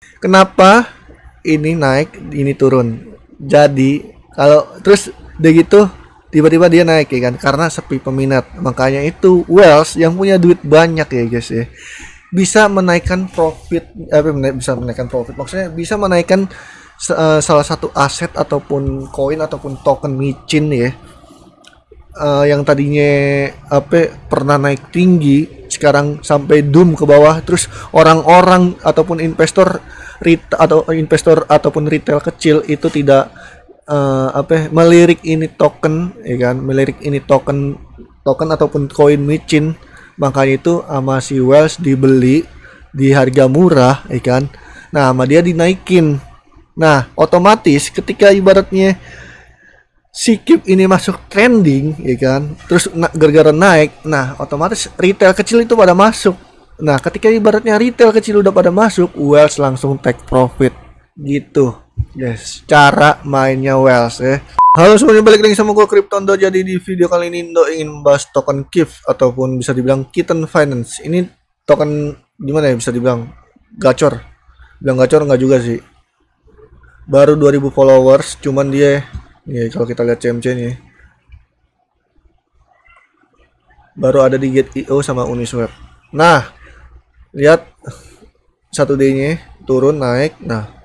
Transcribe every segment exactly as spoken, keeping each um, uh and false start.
Kenapa ini naik, ini turun? Jadi kalau terus udah gitu tiba-tiba dia naik ya kan karena sepi peminat. Makanya itu Wells yang punya duit banyak ya guys ya. Bisa menaikkan profit apa bisa menaikkan profit maksudnya bisa menaikkan uh, salah satu aset ataupun koin ataupun token micin ya, uh, yang tadinya apa pernah naik tinggi sekarang sampai doom ke bawah, terus orang-orang ataupun investor ret atau investor ataupun retail kecil itu tidak uh, apa melirik ini token ya kan, melirik ini token token ataupun koin micin. Makanya itu sama si Wells dibeli di harga murah ya kan. Nah sama dia dinaikin. Nah otomatis ketika ibaratnya si Keep ini masuk trending ya kan, terus gara-gara naik, nah otomatis retail kecil itu pada masuk. Nah ketika ibaratnya retail kecil udah pada masuk, Wells langsung take profit gitu. Yes, cara mainnya Wells ya. Halo semuanya, balik lagi sama gue Kryptondo. Jadi di video kali ini Indo ingin membahas token K I F ataupun bisa dibilang Kitten Finance. Ini token gimana ya, bisa dibilang gacor. Bilang gacor nggak juga sih. Baru dua ribu followers, cuman dia ya kalau kita lihat C M C nya baru ada di Get dot i o sama Uniswap. Nah, lihat satu D-nya turun naik. Nah,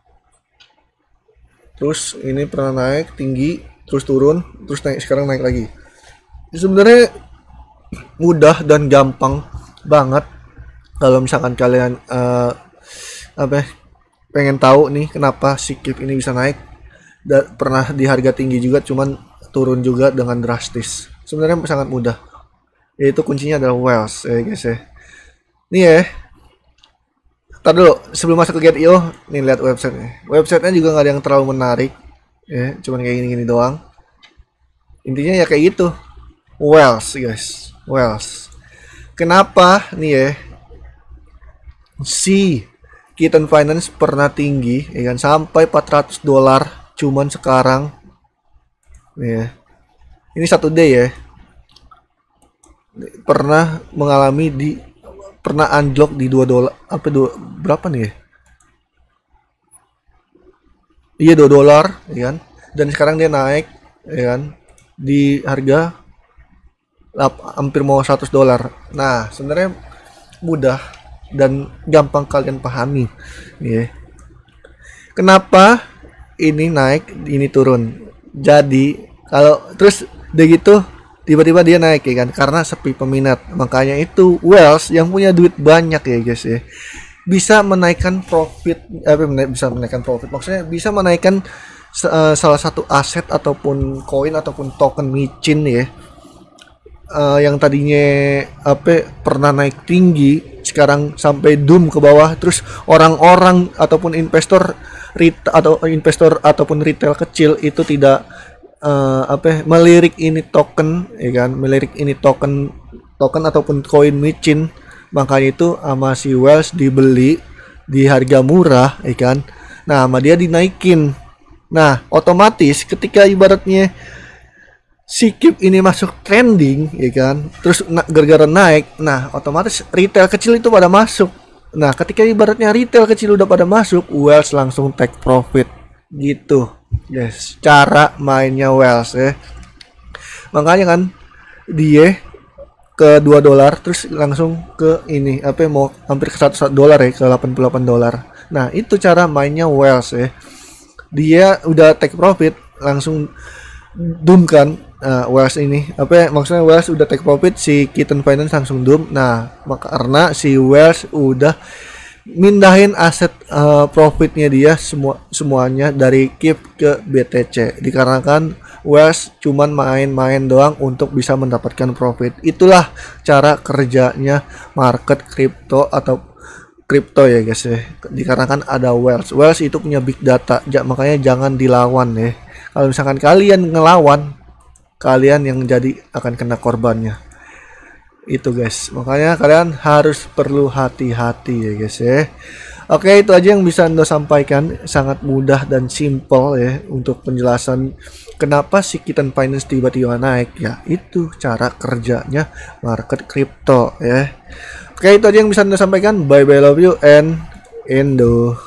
terus ini pernah naik tinggi, terus turun, terus naik, sekarang naik lagi. Sebenarnya mudah dan gampang banget kalau misalkan kalian uh, apa pengen tahu nih kenapa si K I F ini bisa naik. Da, pernah di harga tinggi juga, cuman turun juga dengan drastis. Sebenarnya sangat mudah. Yaitu kuncinya adalah Wells ya guys ya. Nih ya. Ntar dulu, sebelum masuk ke Get dot i o, nih lihat websitenya. Websitenya juga nggak ada yang terlalu menarik, ya, cuman kayak gini-gini doang. Intinya ya kayak gitu. Wells guys, Wells. Kenapa nih ya? Si Kitten Finance pernah tinggi, ya kan, sampai empat ratus dolar, cuman sekarang, nih ya. Ini satu day ya. Pernah mengalami di pernah unlock di dua dolar apa dua berapa nih ya? Iya dua dolar ya kan, dan sekarang dia naik ya kan di harga lap, hampir mau seratus dolar. Nah sebenarnya mudah dan gampang kalian pahami ya. Kenapa ini naik ini turun? Jadi kalau terus udah gitu tiba-tiba dia naik ya kan karena sepi peminat. Makanya itu Wells yang punya duit banyak ya guys ya, bisa menaikkan profit apa bisa menaikkan profit maksudnya bisa menaikkan uh, salah satu aset ataupun koin ataupun token micin ya, uh, yang tadinya apa pernah naik tinggi sekarang sampai doom ke bawah, terus orang-orang ataupun investor ret atau investor ataupun retail kecil itu tidak Uh, apa melirik ini token ya kan, melirik ini token token ataupun koin micin. Makanya itu sama si Wells dibeli di harga murah ya kan. Nah sama dia dinaikin. Nah otomatis ketika ibaratnya si Keep ini masuk trending ya kan, terus gara-gara naik, nah otomatis retail kecil itu pada masuk. Nah ketika ibaratnya retail kecil udah pada masuk, Wells langsung take profit gitu. Yes, cara mainnya Wells ya. Makanya kan dia ke dua dolar terus langsung ke ini apa mau hampir ke seratus dolar ya, ke delapan puluh delapan dolar. Nah, itu cara mainnya Wells ya. Dia udah take profit langsung doom kan. Nah, Wells ini apa maksudnya Wells udah take profit, si Kitten Finance langsung doom. Nah, maka karena si Wells udah mindahin aset uh, profitnya dia semua semuanya dari K I F ke B T C, dikarenakan Wells cuman main-main doang untuk bisa mendapatkan profit. Itulah cara kerjanya market kripto atau kripto ya guys ya, dikarenakan ada Wells. Wells itu punya big data, makanya jangan dilawan ya. Kalau misalkan kalian ngelawan, kalian yang jadi akan kena korbannya. Itu guys, makanya kalian harus perlu hati-hati ya guys ya. Oke, itu aja yang bisa Anda sampaikan, sangat mudah dan simple ya untuk penjelasan kenapa si Kitten Finance tiba-tiba naik ya. Itu cara kerjanya market crypto ya. Oke, itu aja yang bisa Anda sampaikan. Bye bye, love you and Indo.